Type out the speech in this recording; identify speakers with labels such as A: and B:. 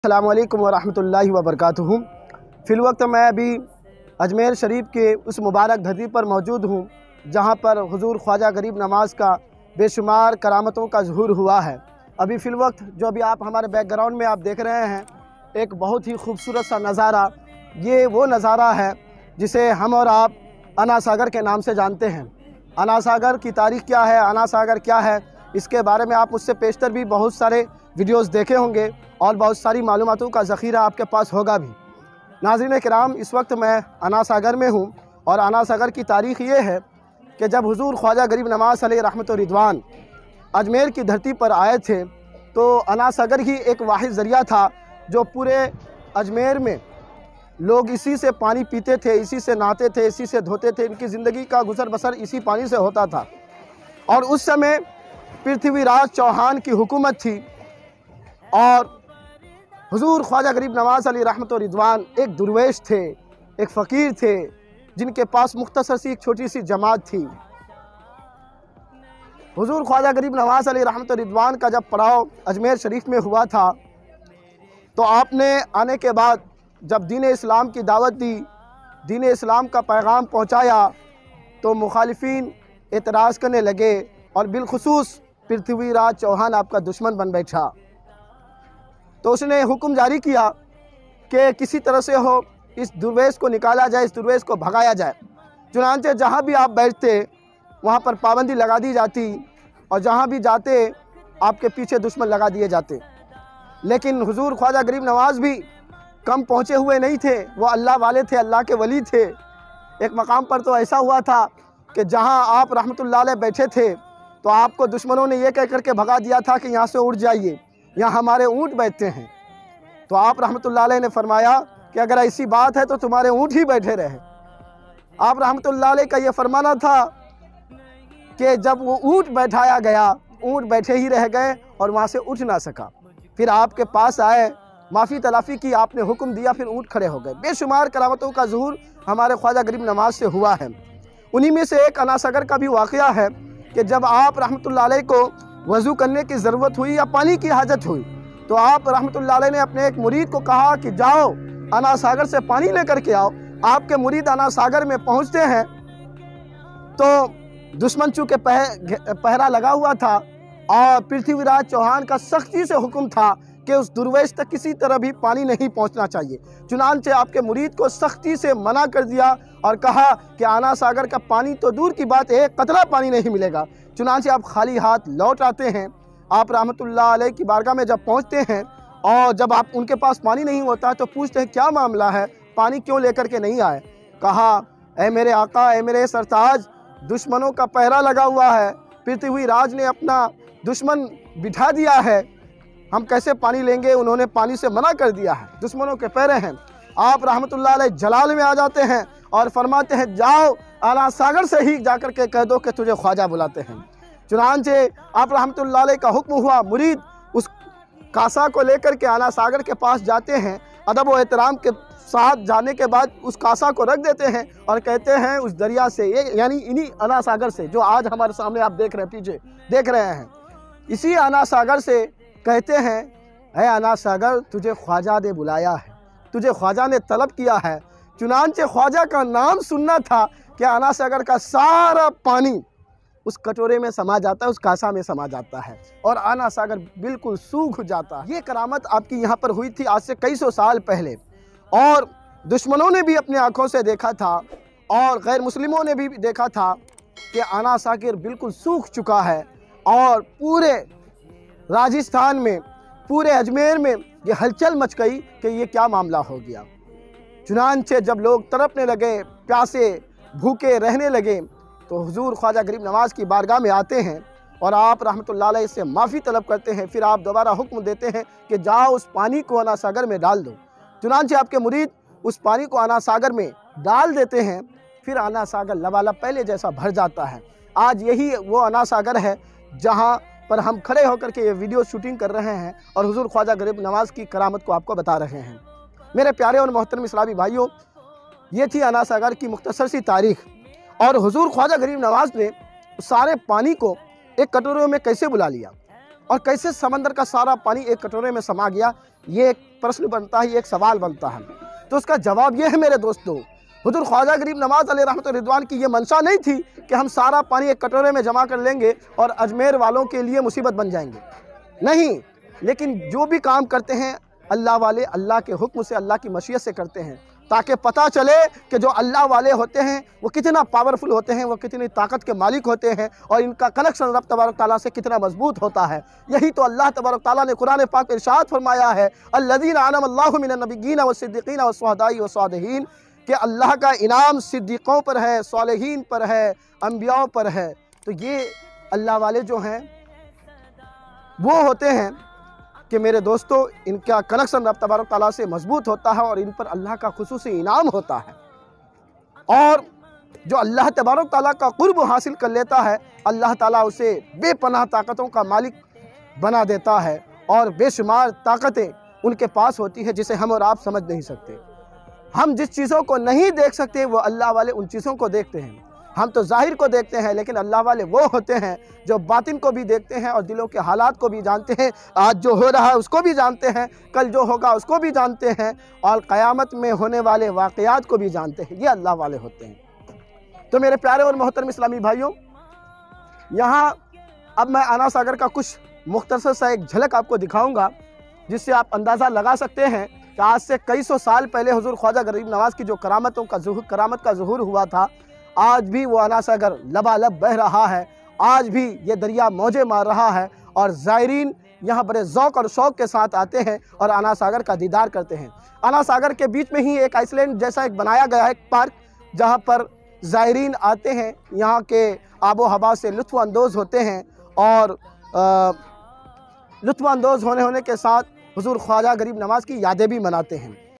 A: अस्सलामु अलैकुम वरहमतुल्लाहि वबरकातुहू। फ़िलवक्त मैं अभी अजमेर शरीफ के उस मुबारक धरती पर मौजूद हूँ जहाँ पर हुज़ूर ख्वाजा गरीब नवाज़ का बेशुमार करामतों का ज़हूर हुआ है। अभी फ़िलवक्त जो अभी आप हमारे बैकग्राउंड में आप देख रहे हैं, एक बहुत ही खूबसूरत सा नज़ारा, ये वो नज़ारा है जिसे हम और आप अना सागर के नाम से जानते हैं। अना सागर की तारीख़ क्या है, अना सागर क्या है, इसके बारे में आप मुझसे पेशतर भी बहुत सारे वीडियोस देखे होंगे और बहुत सारी मालूमातों का ज़ख़ीरा आपके पास होगा भी। नाज़रीन किराम, इस वक्त मैं अना सागर में हूँ और अना सागर की तारीख़ ये है कि जब हुज़ूर ख्वाजा गरीब नवाज़ अलैहि रहमत व रिदवान अजमेर की धरती पर आए थे तो अना सागर ही एक वाहिद ज़रिया था जो पूरे अजमेर में लोग इसी से पानी पीते थे, इसी से नहाते थे, इसी से धोते थे। इनकी ज़िंदगी का गुजर बसर इसी पानी से होता था। और उस समय पृथ्वीराज चौहान की हुकूमत थी और हुज़ूर ख्वाजा गरीब नवाज़ अलैहि रहमत व रिदवान एक दुर्वेश थे, एक फ़कीर थे जिनके पास मुख्तसर सी एक छोटी सी जमात थी। हुज़ूर ख्वाजा गरीब नवाज़ अलैहि रहमत व रिदवान का जब पड़ाव अजमेर शरीफ में हुआ था तो आपने आने के बाद जब दीन इस्लाम की दावत दी, दीन इस्लाम का पैगाम पहुँचाया तो मुखालिफिन एतराज़ करने लगे और बिलखुसूस पृथ्वीराज चौहान आपका दुश्मन बन बैठा। तो उसने हुक्म जारी किया कि किसी तरह से हो इस दुर्वेश को निकाला जाए, इस दुर्वेश को भगाया जाए। चुनांचे जहाँ भी आप बैठते वहाँ पर पाबंदी लगा दी जाती और जहाँ भी जाते आपके पीछे दुश्मन लगा दिए जाते। लेकिन हुज़ूर ख्वाजा गरीब नवाज़ भी कम पहुँचे हुए नहीं थे, वो अल्लाह वाले थे, अल्लाह के वली थे। एक मकाम पर तो ऐसा हुआ था कि जहाँ आप रहमतुल्लाह अलैह बैठे थे तो आपको दुश्मनों ने ये कह करके भगा दिया था कि यहाँ से उठ जाइए, यहाँ हमारे ऊँट बैठते हैं। तो आप रहमतुल्लाह अलैह ने फरमाया कि अगर ऐसी बात है तो तुम्हारे ऊँट ही बैठे रहे। आप रहमतुल्लाह अलैह का ये फरमाना था कि जब वो ऊँट बैठाया गया, ऊँट बैठे ही रह गए और वहाँ से उठ ना सका। फिर आपके पास आए, माफ़ी तलाफ़ी की, आपने हुक्म दिया, फिर ऊँट खड़े हो गए। बेशुमार करामतों का ज़हूर हमारे ख्वाजा गरीब नवाज़ से हुआ है। उन्हीं में से एक अना सागर का भी वाक़या है कि जब आप रहमतुल्लाह अलैह को वज़ू करने की ज़रूरत हुई या पानी की हाजत हुई तो आप रहमतुल्लाह अलैह ने अपने एक मुरीद को कहा कि जाओ अना सागर से पानी लेकर के आओ। आपके मुरीद अना सागर में पहुंचते हैं तो दुश्मन चूँकि पहरा लगा हुआ था और पृथ्वीराज चौहान का सख्ती से हुक्म था कि उस दुर्वेश तक किसी तरह भी पानी नहीं पहुंचना चाहिए। चुनांचे आपके मुरीद को सख्ती से मना कर दिया और कहा कि अना सागर का पानी तो दूर की बात, एक कतरा पानी नहीं मिलेगा। चुनांचे आप खाली हाथ लौट आते हैं। आप रहमतुल्लाह अलैह की बारगाह में जब पहुंचते हैं और जब आप उनके पास पानी नहीं होता तो पूछते हैं क्या मामला है, पानी क्यों लेकर के नहीं आए। कहा, ऐ मेरे आका, ऐ मेरे सरताज, दुश्मनों का पहरा लगा हुआ है, पृथ्वीराज ने अपना दुश्मन बिठा दिया है, हम कैसे पानी लेंगे, उन्होंने पानी से मना कर दिया है, दुश्मनों के पहरे हैं। आप रहमतुल्लाह अलैह जलाल में आ जाते हैं और फरमाते हैं जाओ अना सागर से ही जाकर के कह दो कि तुझे ख्वाजा बुलाते हैं। चुनांचे आप रहमतुल्लाह अलैह का हुक्म हुआ, मुरीद उस कासा को लेकर के अना सागर के पास जाते हैं। अदब व एहतराम के साथ जाने के बाद उस कासा को रख देते हैं और कहते हैं उस दरिया से, ये यानी इन्हीं अना सागर से जो आज हमारे सामने आप देख रहे हैं, पीछे देख रहे हैं, इसी अना सागर से कहते हैं, है अना सागर तुझे ख्वाजा ने बुलाया है, तुझे ख्वाजा ने तलब किया है। चुनांचे ख्वाजा का नाम सुनना था कि अना सागर का सारा पानी उस कटोरे में समा जाता है, उस कासा में समा जाता है और अना सागर बिल्कुल सूख जाता है। ये करामत आपकी यहाँ पर हुई थी आज से कई सौ साल पहले और दुश्मनों ने भी अपनी आँखों से देखा था और गैर मुस्लिमों ने भी देखा था कि अना सागर बिल्कुल सूख चुका है और पूरे राजस्थान में, पूरे अजमेर में ये हलचल मच गई कि ये क्या मामला हो गया। चुनांचे जब लोग तड़पने लगे, प्यासे भूखे रहने लगे तो हुज़ूर ख्वाजा गरीब नवाज़ की बारगाह में आते हैं और आप रहमतुल्लाह अलैह से माफ़ी तलब करते हैं। फिर आप दोबारा हुक्म देते हैं कि जाओ उस पानी को अना सागर में डाल दो। चुनांचे आपके मुरीद उस पानी को अना सागर में डाल देते हैं। फिर अना सागर लबालब पहले जैसा भर जाता है। आज यही वो अना सागर है जहाँ पर हम खड़े होकर के ये वीडियो शूटिंग कर रहे हैं और हुज़ूर ख्वाजा गरीब नवाज़ की करामत को आपको बता रहे हैं। मेरे प्यारे और मोहतरम इस्लामी भाइयों, ये थी अना सागर की मुख्तसर सी तारीख़ और हुज़ूर ख्वाजा गरीब नवाज़ ने सारे पानी को एक कटोरे में कैसे बुला लिया और कैसे समंदर का सारा पानी एक कटोरे में समा गया, ये एक प्रश्न बनता है, ये एक सवाल बनता है। तो उसका जवाब ये है मेरे दोस्तों, हुजूर ख्वाजा गरीब नवाज़ अलैहि रहमत व रिदवान की ये मंशा नहीं थी कि हम सारा पानी एक कटोरे में जमा कर लेंगे और अजमेर वालों के लिए मुसीबत बन जाएंगे, नहीं। लेकिन जो भी काम करते हैं अल्लाह वाले अल्लाह के हुक्म से, अल्लाह की मशीयत से करते हैं, ताकि पता चले कि जो अल्लाह वाले होते हैं वो कितना पावरफुल होते हैं, वो कितनी ताकत के मालिक होते हैं और इनका कनेक्शन रब तबारक ताला से कितना मजबूत होता है। यही तो अल्लाह तबारक ताला ने कुरान पाक में इरशाद फरमाया है, अल्लज़ीना अनअम अल्लाहु मिनन नबिय्यीन व सिद्दीक़ीन व शुहदाई व सालिहीन, कि अल्लाह का इनाम सिद्दीक़ों पर है, सालिहीन पर है, अम्बियाओं पर है। तो ये अल्लाह वाले जो हैं वो होते हैं कि मेरे दोस्तों इनका कनेक्शन रब तबारक ताला से मजबूत होता है और इन पर अल्लाह का खुसूसी इनाम होता है। और जो अल्लाह तबारक ताला का कुर्ब हासिल कर लेता है, अल्लाह ताला उसे बेपनाह ताकतों का मालिक बना देता है और बेशुमार ताकतें उनके पास होती है जिसे हम और आप समझ नहीं सकते। हम जिस चीज़ों को नहीं देख सकते वो अल्लाह वाले उन चीज़ों को देखते हैं। हम तो ज़ाहिर को देखते हैं, लेकिन अल्लाह वाले वो होते हैं जो बातिन को भी देखते हैं और दिलों के हालात को भी जानते हैं। आज जो हो रहा है उसको भी जानते हैं, कल जो होगा उसको भी जानते हैं और क़यामत में होने वाले वाक़यात को भी जानते हैं। ये अल्लाह वाले होते हैं। तो मेरे प्यारे और मोहतरम इस्लामी भाइयों, यहाँ अब मैं आना सागर का कुछ मुख्तसर सा एक झलक आपको दिखाऊँगा, जिससे आप अंदाज़ा लगा सकते हैं कि आज से कई सौ साल पहले हुज़ूर ख्वाजा गरीब नवाज़ की जो करामत का ज़ुहूर हुआ था, आज भी वो आना सागर लबालब बह रहा है। आज भी ये दरिया मौजे मार रहा है और ज़ायरीन यहाँ बड़े ज़ौक़ और शौक़ के साथ आते हैं और आना सागर का दीदार करते हैं। आना सागर के बीच में ही एक आइसलैंड जैसा एक बनाया गया है, एक पार्क, जहाँ पर ज़ायरीन आते हैं, यहाँ के आबो हवा से लुत्फ़अंदोज़ होते हैं और लुत्फ़अंदोज़ होने के साथ हुज़ूर ख्वाजा गरीब नवाज़ की यादें भी मनाते हैं।